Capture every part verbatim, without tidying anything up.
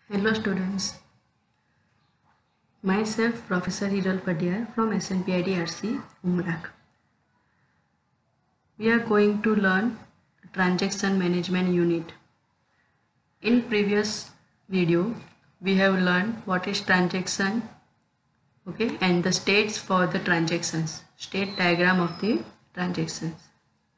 Hello students, myself Professor Hiral Padiyar from S N P I D R C, Umrah. We are going to learn Transaction Management Unit. In previous video, we have learned what is transaction, okay, and the states for the transactions, state diagram of the transactions.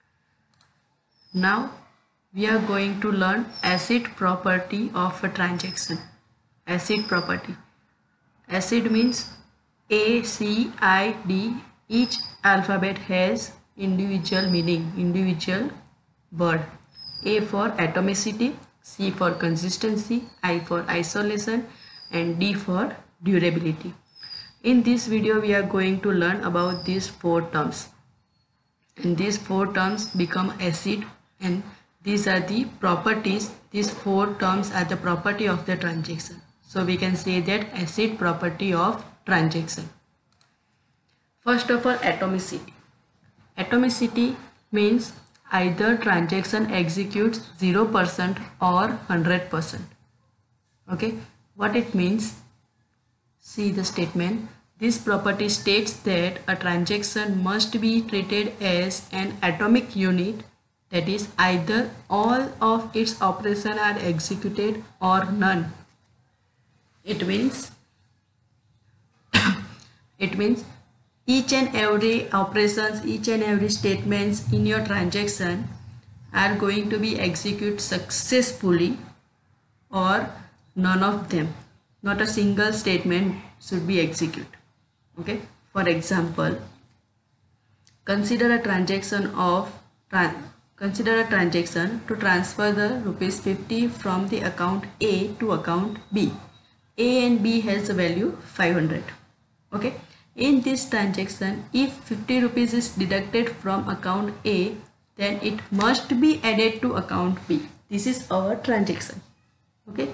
Now we are going to learn acid property of a transaction. Acid property. Acid means A, C, I, D. Each alphabet has individual meaning, individual word. A for atomicity, C for consistency, I for isolation, and D for durability. In this video, we are going to learn about these four terms. And these four terms become acid, and these are the properties. These four terms are the property of the transaction. So we can say that acid property of transaction. First of all, atomicity. Atomicity means either transaction executes zero percent or one hundred percent. Okay, what it means? See the statement. This property states that a transaction must be treated as an atomic unit, that is either all of its operations are executed or none. It means it means each and every operations, each and every statements in your transaction are going to be executed successfully or none of them. Not a single statement should be executed. Okay. For example, consider a transaction of consider a transaction to transfer the rupees fifty from the account A to account B. A and B has a value five hundred. Okay. In this transaction, if fifty rupees is deducted from account A, then it must be added to account B. This is our transaction. Okay.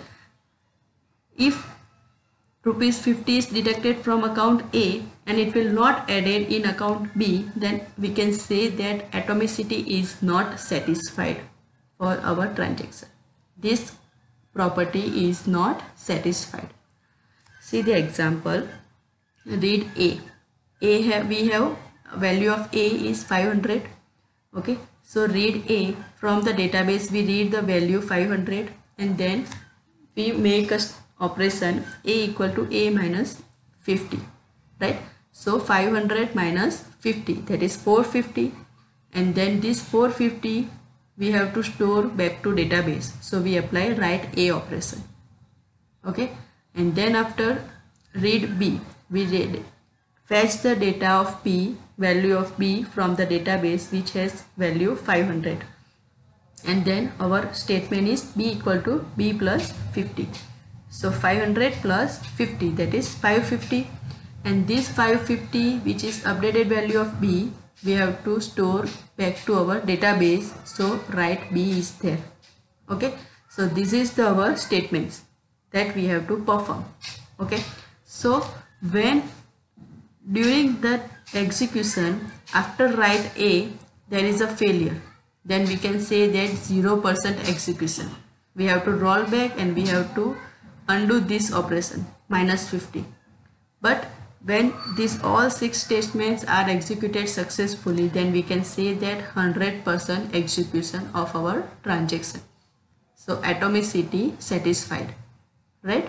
If rupees fifty is deducted from account A and it will not added in account B, then we can say that atomicity is not satisfied for our transaction. This property is not satisfied. See the example. Read A. A have, we have value of A is five hundred. Okay. So read A. From the database we read the value five hundred and then we make a operation A equal to A minus fifty, right? So five hundred minus fifty, that is four hundred fifty, and then this four hundred fifty we have to store back to database. So we apply write A operation. Okay, and then after read B, we read fetch the data of P, value of B from the database which has value five hundred, and then our statement is B equal to B plus fifty. So five hundred plus fifty, that is five hundred fifty, and this five hundred fifty which is updated value of B we have to store back to our database. So write B is there. Okay, so this is the our statements that we have to perform. Okay, so when during the execution after write A there is a failure, then we can say that zero percent execution. We have to roll back and we have to undo this operation minus fifty. But when these all six statements are executed successfully, then we can say that one hundred percent execution of our transaction. So atomicity satisfied, right?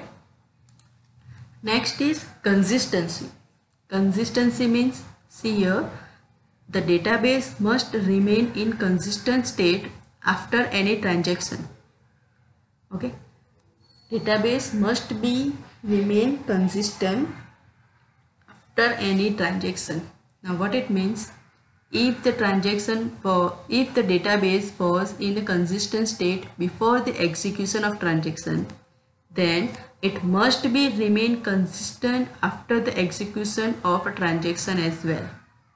Next is consistency. Consistency means, see here, the database must remain in consistent state after any transaction. Okay, database must be remain consistent after any transaction. Now what it means, if the transaction for if the database was in a consistent state before the execution of transaction, then it must be remain consistent after the execution of a transaction as well.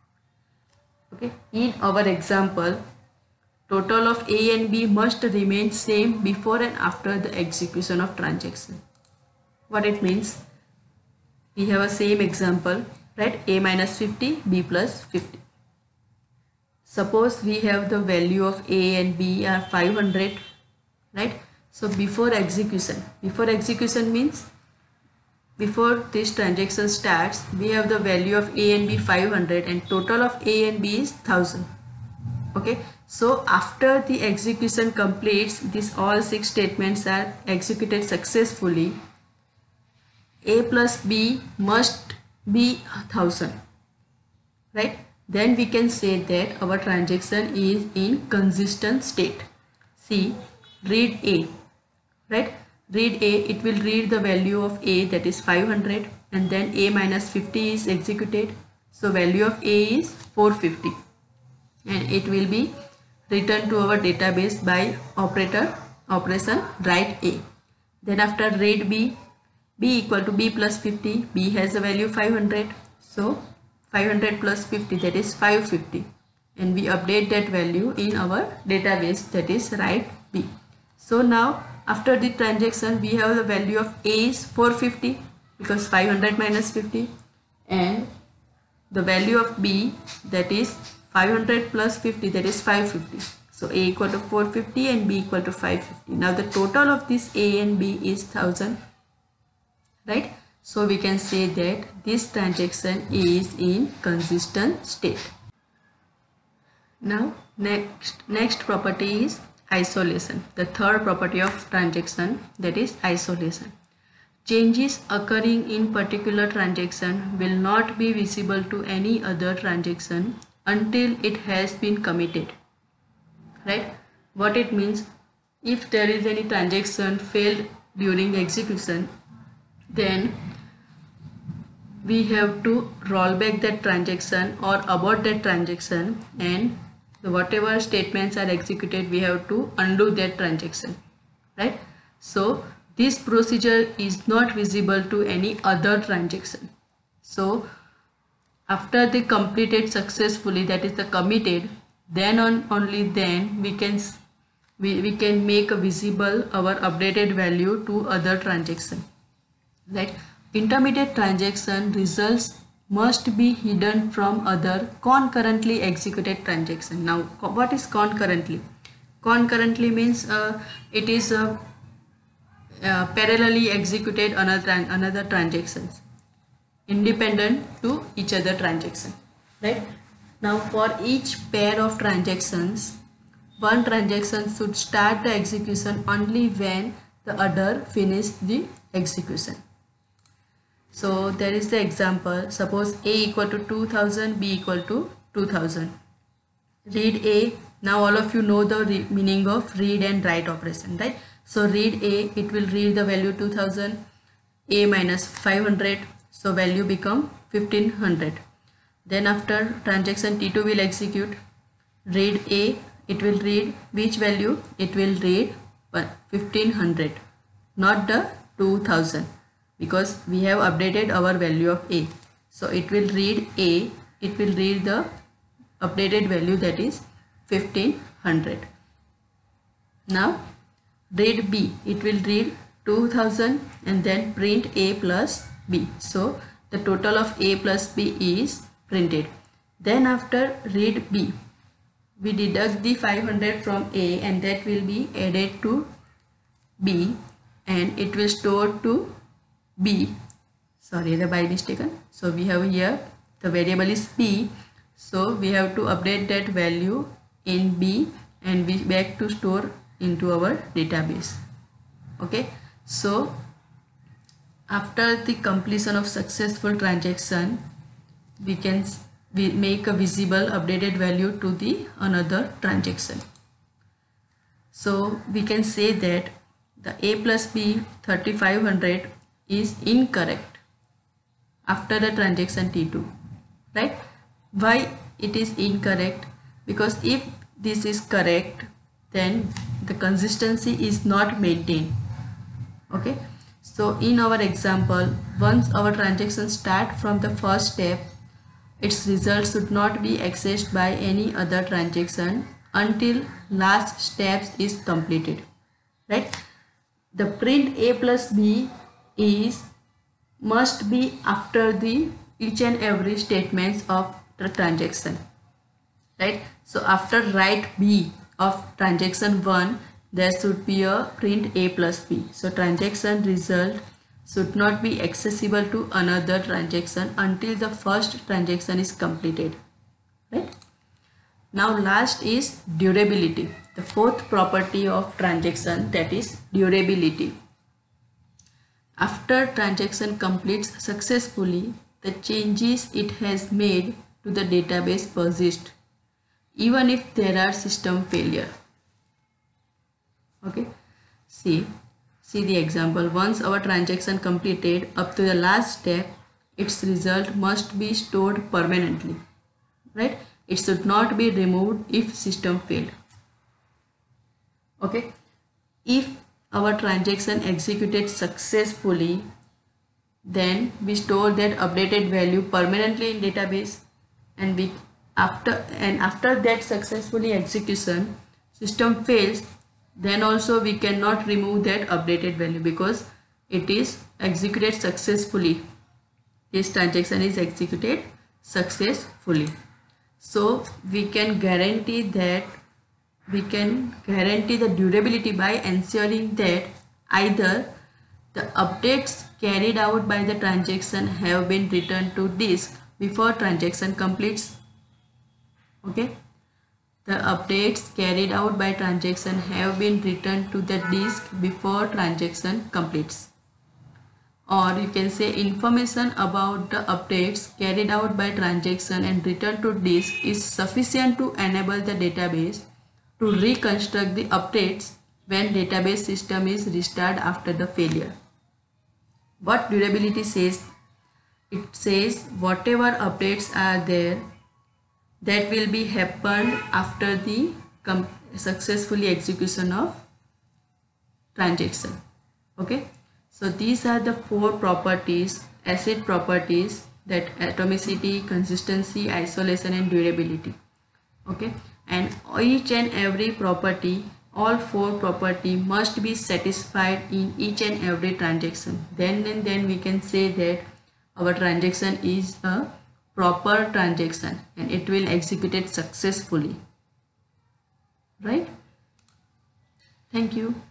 Okay, in our example, total of A and B must remain same before and after the execution of transaction. What it means, we have a same example, right? A minus fifty, B plus fifty. Suppose we have the value of A and B are five hundred, right? So before execution, before execution means before this transaction starts, we have the value of A and B five hundred and total of A and B is one thousand. Okay, so after the execution completes, these all six statements are executed successfully. A plus B must be one thousand, right? Then we can say that our transaction is in consistent state. See, read A, right? Read A, it will read the value of A, that is five hundred, and then A minus fifty is executed. So value of A is four hundred fifty, and it will be returned to our database by operator operation write A. Then after read B, B equal to B plus fifty, B has a value five hundred, so five hundred plus fifty, that is five hundred fifty, and we update that value in our database, that is write B. So now after the transaction, we have the value of A is four hundred fifty because five hundred minus fifty, and the value of B, that is five hundred plus fifty, that is five hundred fifty. So A equal to four hundred fifty and B equal to five hundred fifty. Now the total of this A and B is one thousand, right? So we can say that this transaction is in consistent state. Now next next property is isolation. The third property of transaction, that is isolation. Changes occurring in particular transaction will not be visible to any other transaction until it has been committed, right? What it means, if there is any transaction failed during execution, then we have to roll back that transaction or abort that transaction, and the whatever statements are executed, we have to undo that transaction, right? So this procedure is not visible to any other transaction. So after they completed successfully, that is the committed, then on only then we can we, we can make a visible our updated value to other transaction, right? Intermediate transaction results must be hidden from other concurrently executed transaction. Now what is concurrently? Concurrently means uh, it is uh, uh, parallelly executed another another transactions independent to each other transaction, right? Now for each pair of transactions, one transaction should start the execution only when the other finish the execution. So there is the example. Suppose A equal to two thousand, B equal to two thousand. Read A. Now all of you know the meaning of read and write operation, right? So read A, it will read the value two thousand, A minus five hundred, so value become fifteen hundred. Then after transaction T two will execute. Read A, it will read which value? It will read fifteen hundred, not the two thousand, because we have updated our value of A. So it will read A, it will read the updated value, that is fifteen hundred. Now read B, it will read two thousand and then print A plus B. So the total of A plus B is printed. Then after read B, we deduct the five hundred from A and that will be added to B, and it will store to B. Sorry, the by mistaken. So we have here the variable is B, so we have to update that value in B and we back to store into our database. Okay, so after the completion of successful transaction, we can we make a visible updated value to the another transaction. So we can say that the A plus B thirty-five hundred is incorrect after the transaction T two, right? Why it is incorrect? Because if this is correct, then the consistency is not maintained. Okay, so in our example, once our transaction start from the first step, its results should not be accessed by any other transaction until last steps is completed, right? The print A plus B is must be after the each and every statements of the transaction, right? So after write B of transaction one, there should be a print A plus B. So transaction result should not be accessible to another transaction until the first transaction is completed, right? Now last is durability, the fourth property of transaction, that is durability. After transaction completes successfully, the changes it has made to the database persist even if there are system failure. Okay, see see the example. Once our transaction completed up to the last step, its result must be stored permanently, right? It should not be removed if system failed. Okay, if our transaction executed successfully, then we store that updated value permanently in database, and we after and after that successfully execution system fails, then also we cannot remove that updated value because it is executed successfully. This transaction is executed successfully. So we can guarantee that we can guarantee the durability by ensuring that either the updates carried out by the transaction have been returned to disk before transaction completes. Okay, the updates carried out by transaction have been returned to the disk before transaction completes. Or you can say information about the updates carried out by transaction and returned to disk is sufficient to enable the database to reconstruct the updates when database system is restarted after the failure. What durability says? It says whatever updates are there that will be happened after the successfully execution of transaction. Okay, so these are the four properties, ACID properties, that atomicity, consistency, isolation and durability. Okay, and each and every property, all four property must be satisfied in each and every transaction. Then and then we can say that our transaction is a proper transaction and it will execute it successfully, right? Thank you.